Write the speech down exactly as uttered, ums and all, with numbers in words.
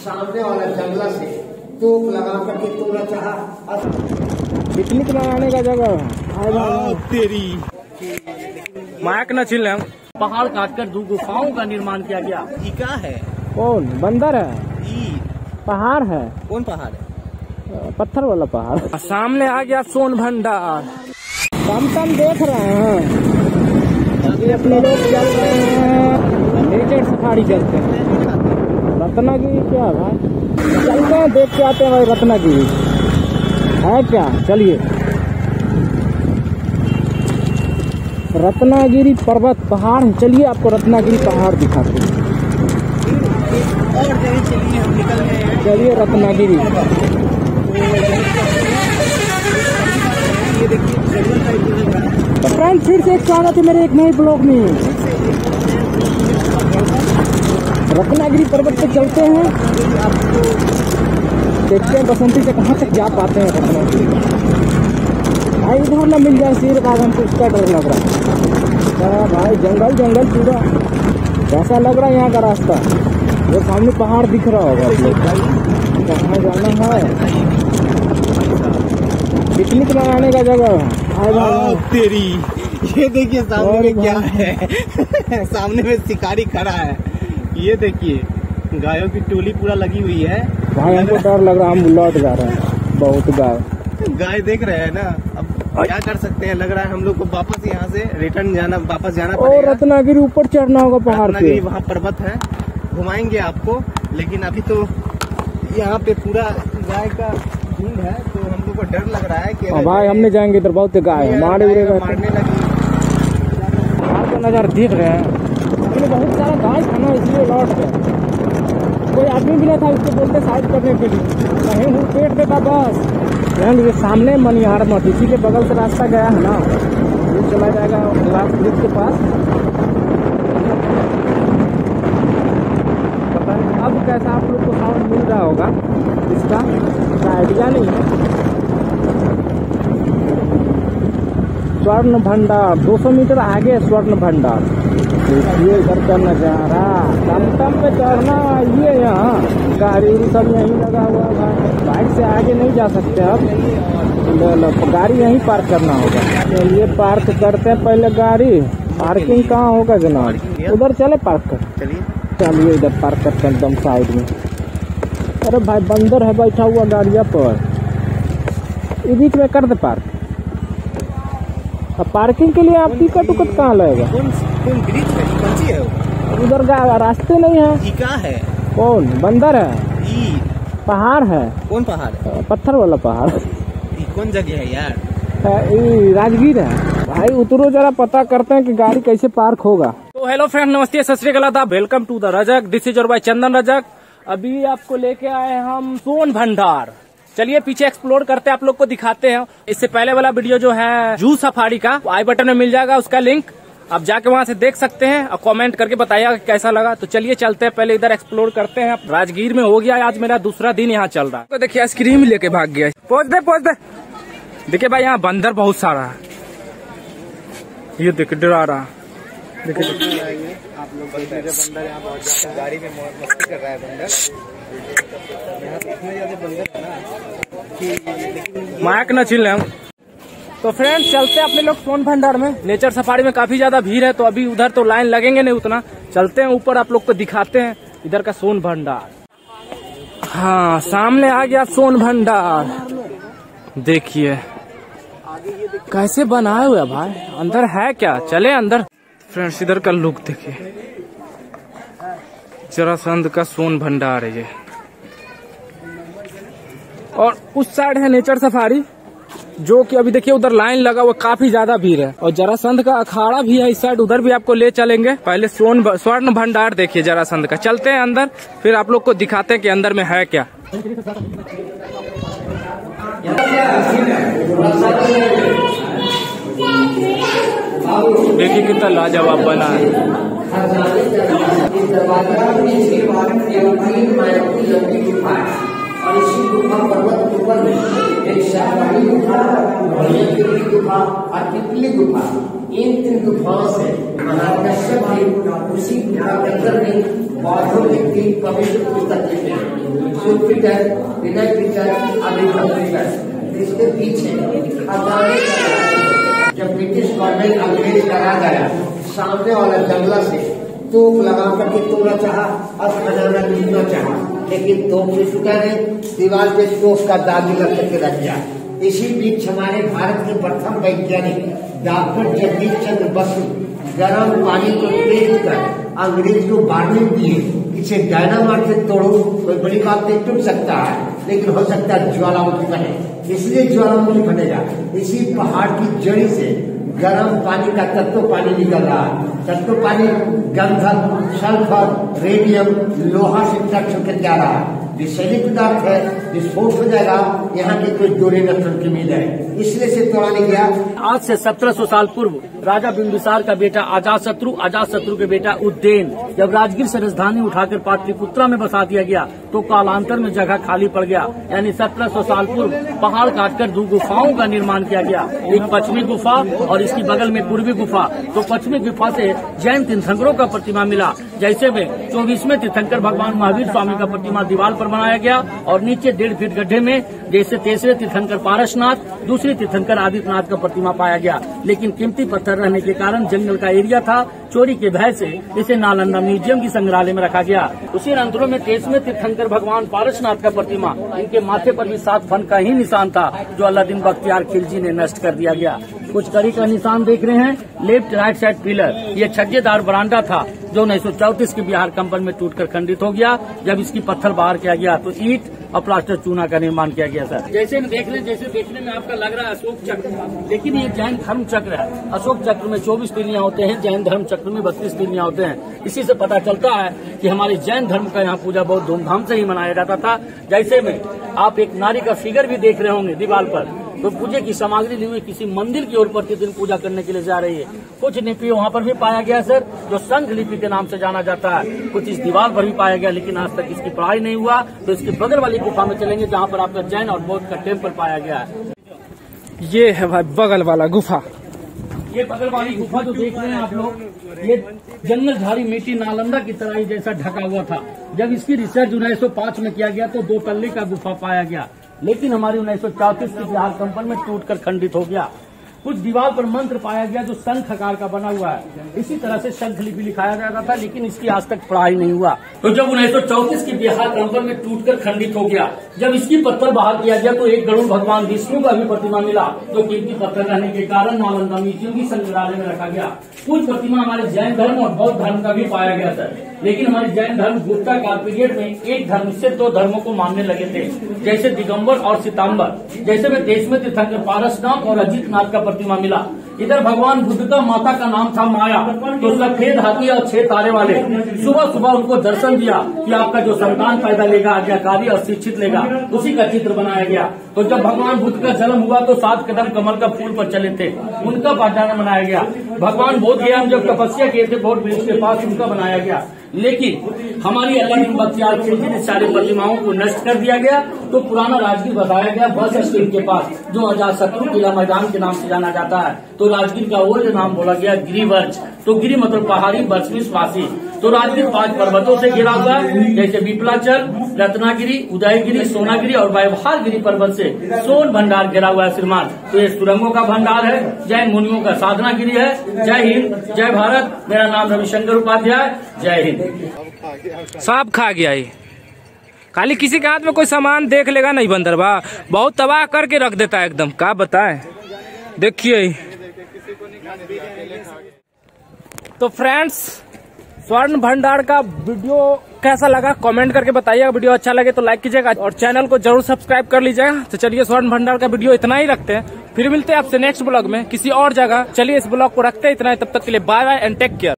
सामने वाला जंगला से तोप लगा करके तोड़ा चाहा पिकनिक मनाने का जगह तेरी मायक न छिल पहाड़ काटकर दो गुफाओं का निर्माण किया गया। ये क्या है? कौन बंदर है? ये पहाड़ है। कौन पहाड़ है? पत्थर वाला पहाड़। सामने आ गया सोन भंडार। कम कम देख रहे हैं अभी अपने लोग चल रहे हैं नेचर सफारी चलते हैं। रत्नागिरी क्या भाई चलते हैं देख के आते हैं भाई रत्नागिरी है क्या। चलिए रत्नागिरी पर्वत पहाड़ है। चलिए आपको रत्नागिरी पहाड़ दिखाते हैं। और चलिए हम निकल रहे हैं। चलिए रत्नागिरी ये देखिए तो फ्रेंड फिर से एक स्वागत है मेरे एक नए ब्लॉग में। रत्नागिरी पर्वत पे चलते हैं देखते हैं बसंती से कहाँ तक जा पाते हैं रत्नागिरी। भाई इधर ना मिल जाए शेर बाग हमको उसका डर लग रहा है भाई। जंगल जंगल पूरा कैसा लग रहा है यहाँ का रास्ता। वो सामने पहाड़ दिख रहा होगा आप लोग। कहाँ जाना है? पिकनिक मनाने का जगह है। तेरी ये देखिए सामने में क्या है। सामने में शिकारी खड़ा है। ये देखिए गायों की टोली पूरा लगी हुई है। भाई हमको डर लग रहा है। हम लौट जा रहे हैं। बहुत गाय गाय देख रहे हैं ना। अब क्या कर सकते हैं। लग रहा है हम लोग को वापस यहाँ से रिटर्न जाना वापस जाना पड़ेगा। और रत्नागिरी ऊपर चढ़ना होगा पहाड़ पे। वहाँ पर्वत है घुमाएंगे आपको। लेकिन अभी तो यहाँ पे पूरा गाय का झुंड है तो हम लोग को डर लग रहा है कि भाई हमने जाएंगे इधर बहुत गाय है मारे उड़ेगा मारने लगी। का नज़ारा देख रहे हैं। बहुत सारा गाय था ना इसलिए लौट गए। कोई आदमी भी नहीं था उसको बोलते साइड करने के लिए कहीं हूँ पेट देता बस। ये सामने मनिहार मठ इसी के बगल से रास्ता गया है ना। ये चला जाएगा ग्लास ब्रिज के पास। पता नहीं अब कैसा आप लोग को साउंड मिल रहा होगा इसका आइडिया नहीं है। स्वर्ण भंडार दो सौ मीटर आगे स्वर्ण भंडार। देखिए इधर का नजारा टमटम पे चढ़ना ये यहाँ गाड़ी सब यहीं लगा हुआ है। बाइक से आगे नहीं जा सकते अब गाड़ी यहीं पार्क करना होगा। चलिए पार्क करते हैं पहले गाड़ी। पार्किंग कहाँ होगा जनाब? उधर चले पार्क कर। चलिए चलिए इधर पार्क करते हैं एकदम साइड में। अरे भाई बंदर है बैठा हुआ गाड़िया पर। इस बीच में कर दे पार्क। अब पार्किंग के लिए आप टिकट उकट कहाँ लगेगा? कौन ब्रिज है? कौन सी है? उधर रास्ते नहीं है। ये क्या है? कौन बंदर है? ये पहाड़ है। कौन पहाड़ है? पत्थर वाला पहाड़। ये कौन जगह है यार? ये राजगीर है। भाई उतरो जरा पता करते हैं कि गाड़ी कैसे पार्क होगा। तो हेलो फ्रेंड नमस्ते सत श्री अकाल welcome to the Rajak. This is your by Chandan Rajak. अभी आपको लेके आए हम सोन भंडार। चलिए पीछे एक्सप्लोर करते हैं आप लोग को दिखाते हैं। इससे पहले वाला वीडियो जो है जू सफारी का आई बटन में मिल जाएगा उसका लिंक। आप जाके वहां से देख सकते हैं और कमेंट करके बताइएगा कैसा लगा। तो चलिए चलते हैं पहले इधर एक्सप्लोर करते हैं। राजगीर में हो गया आज मेरा दूसरा दिन यहाँ चल रहा है। तो देखिए आइसक्रीम लेके भाग गया। पहुंच दे पहुंच दे। देखिए भाई यहाँ बंदर बहुत सारा है। ये देख डरा रहा। देखिए आप लोग बंदर यहाँ बहुत ज्यादा गाड़ी में मस्ती कर रहा है। बंदर यहाँ पे इतने ज्यादा बंदर है ना कि मायक न छिल। तो फ्रेंड्स चलते हैं अपने लोग सोन भंडार में। नेचर सफारी में काफी ज्यादा भीड़ है तो अभी उधर तो लाइन लगेंगे नहीं उतना। चलते हैं ऊपर आप लोग को दिखाते हैं इधर का सोन भंडार। हाँ सामने आ गया सोन भंडार। देखिए कैसे बनाया हुआ भाई। अंदर है क्या? चले अंदर। फ्रेंड्स इधर का लुक देखिए। जरासंध का सोन भंडार है ये। और उस साइड है नेचर सफारी जो कि अभी देखिए उधर लाइन लगा हुआ काफी ज्यादा भीड़ है। और जरासंध का अखाड़ा भी है इस साइड। उधर भी आपको ले चलेंगे। पहले सोन स्वर्ण भंडार देखिए जरासंध का। चलते हैं अंदर फिर आप लोग को दिखाते हैं कि अंदर में है क्या। देखिए कितना लाजवाब बना है। और इसी गुफा पर्वत के ऊपर में एक शाहबानी गुफा गुफा और पिपली गुफा इन तीन गुफाओं से महाकश्यप भी उसी गुफा के अंदर में बौद्धों की पवित्र पुस्तक लिखे। जुपिटर, विनय पीटर, अभी जुपिटर। इसके पीछे खजाने का जब ब्रिटिश गवर्नमेंट अंग्रेज करा गया, सामने वाला जंगला से तोप लगा करके तोड़ा चाहा और खजाना लूटना चाहा, लेकिन तोप नहीं टूटा नहीं, दीवार पे तोप का दाग लग करके रख गया। इसी बीच हमारे भारत के प्रथम वैज्ञानिक डॉक्टर जगदीश चंद्र बसु गर्म पानी को तेज कर अंग्रेज को वार्निंग दिए, इसे डायनामाइट से तोड़ो, कोई बड़ी बात नहीं, टूट सकता है लेकिन हो सकता है ज्वालामुखी बने, इसलिए ज्वालामुखी बनेगा। इसी पहाड़ की जड़ी से गर्म पानी का तत्व पानी निकल रहा है। तत्व पानी गंधक, सल्फर, रेडियम, लोहा से टच होकर जा रहा है। विषैली पदार्थ है, विस्फोट हो जाएगा, यहाँ की कोई दो रेगस्ट्रम की उम्मीद है, इसलिए से तोड़ाने गया। आज से सत्रह सौ साल पूर्व राजा बिंबिसार का बेटा अजातशत्रु, अजातशत्रु के बेटा उज्जैन जब राजगीर से राजधानी उठाकर पाटलिपुत्रा में बसा दिया गया तो कालांतर में जगह खाली पड़ गया। यानी सत्रह सौ साल पूर्व पहाड़ काटकर दो गुफाओं का निर्माण किया गया, एक पश्चिमी गुफा और इसकी बगल में पूर्वी गुफा। तो पश्चिमी गुफा से जैन तीर्थंकरों का प्रतिमा मिला, जैसे में चौबीसवें तीर्थंकर भगवान महावीर स्वामी का प्रतिमा दीवार पर बनाया गया और नीचे डेढ़ फीट गड्ढे में जैसे तीसरे तीर्थंकर पारसनाथ, दूसरे तीर्थंकर आदित्यनाथ का प्रतिमा पाया गया। लेकिन कीमती पत्थर रहने के कारण जंगल का एरिया था, चोरी के भय से इसे नालंदा म्यूजियम की संग्रहालय में रखा गया। उसी रंध्रों में तेईसवें तीर्थंकर भगवान पारसनाथ का प्रतिमा, इनके माथे पर भी सात फन का ही निशान था जो अलादीन बख्तियार खिलजी ने नष्ट कर दिया गया। कुछ कड़ी का निशान देख रहे हैं, लेफ्ट राइट साइड पिलर, ये छज्जेदार बरामदा था जो उन्नीस सौ चौतीस के बिहार कंपन में टूटकर खंडित हो गया। जब इसकी पत्थर बाहर किया गया तो ईंट और प्लास्टर चूना का निर्माण किया गया सर। जैसे हम देख रहे हैं, जैसे देखने में आपका लग रहा है अशोक चक्र, लेकिन ये जैन धर्म चक्र है। अशोक चक्र में चौबीस तीलियां होते हैं, जैन धर्म चक्र में बत्तीस तीलियां होते हैं। इसी से पता चलता है कि हमारे जैन धर्म का यहाँ पूजा बहुत धूमधाम से ही मनाया जाता था। जैसे में आप एक नारी का फिगर भी देख रहे होंगे दीवार पर, तो पूजे की सामग्री ली हुई किसी मंदिर की ओर प्रतिदिन पूजा करने के लिए जा रही है। कुछ लिपि वहाँ पर भी पाया गया सर, जो संघ लिपि के नाम से जाना जाता है। कुछ इस दीवार पर भी पाया गया, लेकिन आज तक इसकी पढ़ाई नहीं हुआ। तो इसके बगल वाली गुफा में चलेंगे जहाँ पर आपका जैन और बौद्ध का टेम्पल पाया गया है। ये है भाई बगल वाला गुफा। ये बगल वाली गुफा जो देख रहे हैं आप लोग, ये जंगल झाड़ी मिट्टी नालंदा की तरह जैसा ढका हुआ था। जब इसकी रिसर्च उन्नीस सौ पाँच में किया गया तो दो तल्ले का गुफा पाया गया, लेकिन हमारी उन्नीस सौ चौतीस की बिहार कंपन में टूटकर खंडित हो गया। कुछ दीवार पर मंत्र पाया गया जो शंख आकार का बना हुआ है, इसी तरह से शंख लिपि लिखाया जाता था, लेकिन इसकी आज तक पढ़ाई नहीं हुआ। तो जब उन्नीस सौ चौतीस की बिहार कंपन में टूटकर खंडित हो गया, जब इसकी पत्थर बाहर किया गया तो एक गरुड़ भगवान विष्णु का भी प्रतिमा मिला, जो कीमती पत्थर रहने के कारण नालंदा म्यूजियम की संग्रहालय में रखा गया। कुछ प्रतिमा हमारे जैन धर्म और बौद्ध धर्म का भी पाया गया था, लेकिन हमारे जैन धर्म गुप्ता काल पीरियड में एक धर्म से दो धर्मों को मानने लगे थे, जैसे दिगंबर और सितंबर। जैसे में देश में तीर्थंकर पारसनाथ और अजितनाथ का प्रतिमा मिला। इधर भगवान बुद्ध का माता का नाम था माया, तो सफेद हाथी और छह तारे वाले सुबह सुबह उनको दर्शन दिया कि आपका जो संतान पैदा लेगा आज्ञाकारी और शिक्षित लेगा, उसी का चित्र बनाया गया। तो जब भगवान बुद्ध का जन्म हुआ तो सात कदम कमल का फूल पर चले थे, उनका पाठाना बनाया गया। भगवान बोध गया जब तपस्या किए थे बोध वृक्ष के पास, उनका बनाया गया। लेकिन हमारी अलादीन बख्तियार खिलजी ने सारे प्रतिमाओं को नष्ट कर दिया गया, तो पुराना राजगीर बताया गया बस स्टैंड के पास, जो अजातशत्रु किला मैदान के नाम से जाना जाता है। तो राजगीर का ओल्ड नाम बोला गया गिरिवर्ज। तो गिरी मतलब पहाड़ी, वर्ष वासी। तो राजगीर पांच पर्वतों से घिरा हुआ है, जैसे विपलाचल, रत्नागिरी, उदयगिरी, सोनागिरी और व्यवहारगिरी पर्वत से सोन भंडार घिरा हुआ है श्रीमान। तो ये सुरंगों का भंडार है, जैन मुनियों का साधना गिरी है। जय हिंद, जय भारत। मेरा नाम रविशंकर उपाध्याय। जय हिंद। सांप खा गया ये, खाली किसी के हाथ में कोई सामान देख लेगा नहीं बंदर बा, बहुत तबाह करके रख देता है एकदम। क्या बताएं, देखिए। तो फ्रेंड्स, स्वर्ण भंडार का वीडियो कैसा लगा कमेंट करके बताइएगा। वीडियो अच्छा लगे तो लाइक कीजिएगा और चैनल को जरूर सब्सक्राइब कर लीजिएगा। तो चलिए, स्वर्ण भंडार का वीडियो इतना ही रखते हैं, फिर मिलते हैं आपसे नेक्स्ट ब्लॉग में किसी और जगह। चलिए, इस ब्लॉग को रखते हैं इतना ही, तब तक के लिए bye bye and take care.